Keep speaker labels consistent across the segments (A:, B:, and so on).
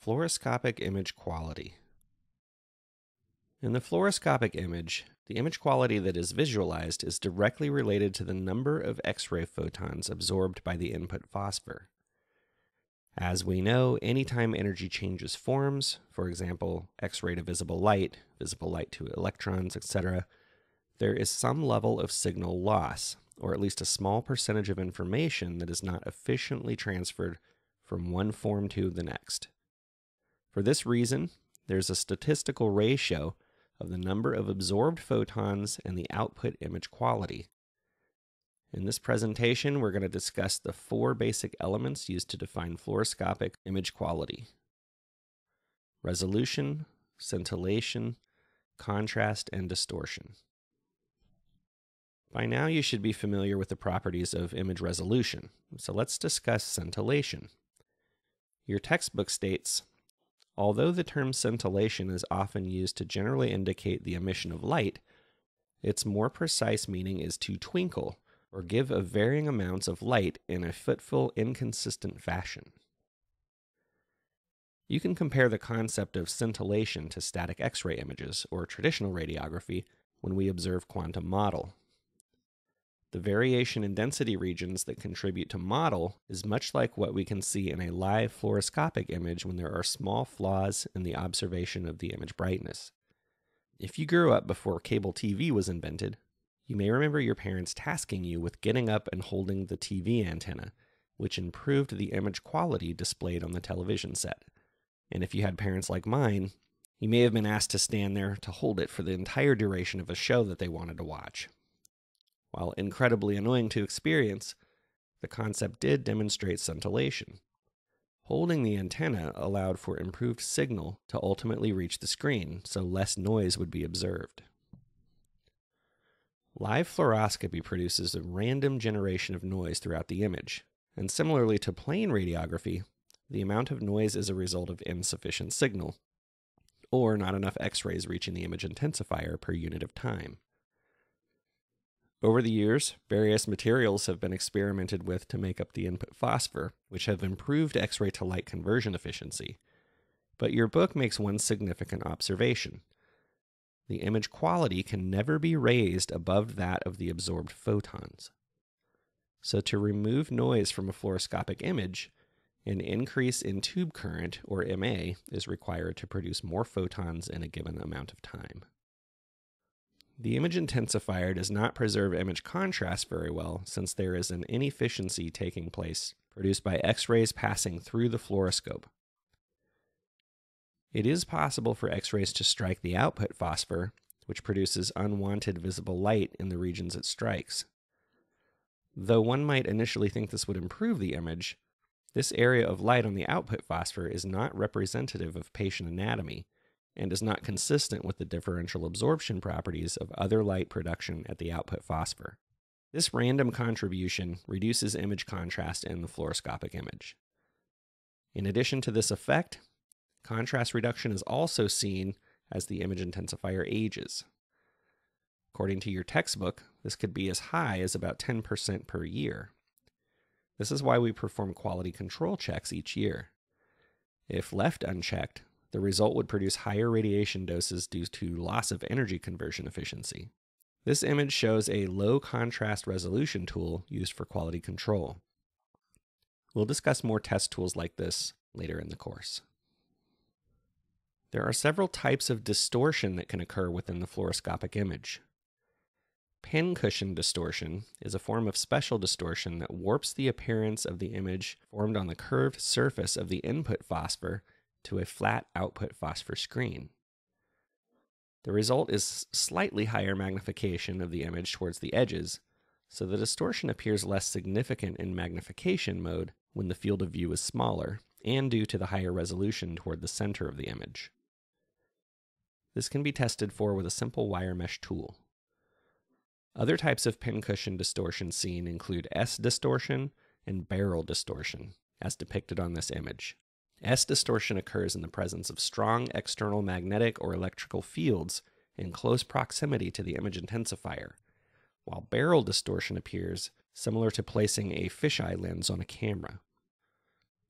A: Fluoroscopic image quality. In the fluoroscopic image, the image quality that is visualized is directly related to the number of X-ray photons absorbed by the input phosphor. As we know, anytime energy changes forms, for example, X-ray to visible light to electrons, etc., there is some level of signal loss, or at least a small percentage of information that is not efficiently transferred from one form to the next. For this reason, there's a statistical ratio of the number of absorbed photons and the output image quality. In this presentation, we're going to discuss the four basic elements used to define fluoroscopic image quality: resolution, scintillation, contrast, and distortion. By now, you should be familiar with the properties of image resolution, so let's discuss scintillation. Your textbook states, although the term scintillation is often used to generally indicate the emission of light, its more precise meaning is to twinkle, or give of varying amounts of light in a fitful, inconsistent fashion. You can compare the concept of scintillation to static X-ray images, or traditional radiography, when we observe quantum model. The variation in density regions that contribute to model is much like what we can see in a live fluoroscopic image when there are small flaws in the observation of the image brightness. If you grew up before cable TV was invented, you may remember your parents tasking you with getting up and holding the TV antenna, which improved the image quality displayed on the television set. And if you had parents like mine, you may have been asked to stand there to hold it for the entire duration of a show that they wanted to watch. While incredibly annoying to experience, the concept did demonstrate scintillation. Holding the antenna allowed for improved signal to ultimately reach the screen, so less noise would be observed. Live fluoroscopy produces a random generation of noise throughout the image, and similarly to plain radiography, the amount of noise is a result of insufficient signal, or not enough X-rays reaching the image intensifier per unit of time. Over the years, various materials have been experimented with to make up the input phosphor, which have improved X-ray to light conversion efficiency. But your book makes one significant observation. The image quality can never be raised above that of the absorbed photons. So to remove noise from a fluoroscopic image, an increase in tube current, or MA, is required to produce more photons in a given amount of time. The image intensifier does not preserve image contrast very well, since there is an inefficiency taking place produced by X-rays passing through the fluoroscope. It is possible for X-rays to strike the output phosphor, which produces unwanted visible light in the regions it strikes. Though one might initially think this would improve the image, this area of light on the output phosphor is not representative of patient anatomy, and is not consistent with the differential absorption properties of other light production at the output phosphor. This random contribution reduces image contrast in the fluoroscopic image. In addition to this effect, contrast reduction is also seen as the image intensifier ages. According to your textbook, this could be as high as about 10% per year. This is why we perform quality control checks each year. If left unchecked, the result would produce higher radiation doses due to loss of energy conversion efficiency. This image shows a low contrast resolution tool used for quality control. We'll discuss more test tools like this later in the course. There are several types of distortion that can occur within the fluoroscopic image. Pincushion distortion is a form of special distortion that warps the appearance of the image formed on the curved surface of the input phosphor to a flat output phosphor screen. The result is slightly higher magnification of the image towards the edges, so the distortion appears less significant in magnification mode when the field of view is smaller, and due to the higher resolution toward the center of the image. This can be tested for with a simple wire mesh tool. Other types of pincushion distortion seen include S-distortion and barrel distortion, as depicted on this image. S-distortion occurs in the presence of strong external magnetic or electrical fields in close proximity to the image intensifier, while barrel distortion appears similar to placing a fisheye lens on a camera.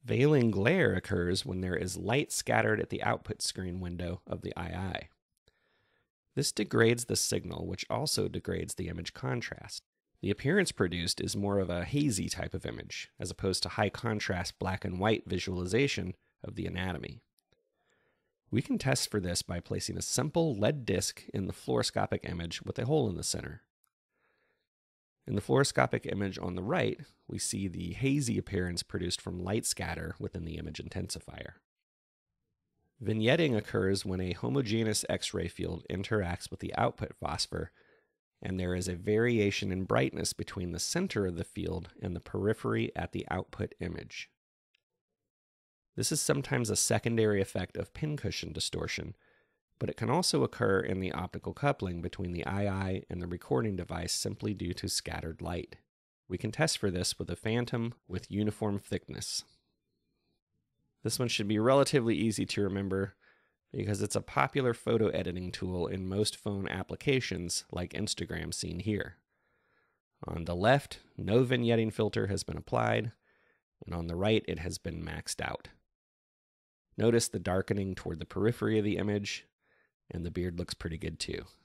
A: Veiling glare occurs when there is light scattered at the output screen window of the II. This degrades the signal, which also degrades the image contrast. The appearance produced is more of a hazy type of image, as opposed to high contrast black and white visualization of the anatomy. We can test for this by placing a simple lead disc in the fluoroscopic image with a hole in the center. In the fluoroscopic image on the right, we see the hazy appearance produced from light scatter within the image intensifier. Vignetting occurs when a homogeneous X-ray field interacts with the output phosphor, and there is a variation in brightness between the center of the field and the periphery at the output image. This is sometimes a secondary effect of Pincushion distortion, but it can also occur in the optical coupling between the II and the recording device simply due to scattered light. We can test for this with a phantom with uniform thickness. This one should be relatively easy to remember because it's a popular photo editing tool in most phone applications like Instagram seen here. On the left, no vignetting filter has been applied, and on the right it has been maxed out. Notice the darkening toward the periphery of the image, and the beard looks pretty good too.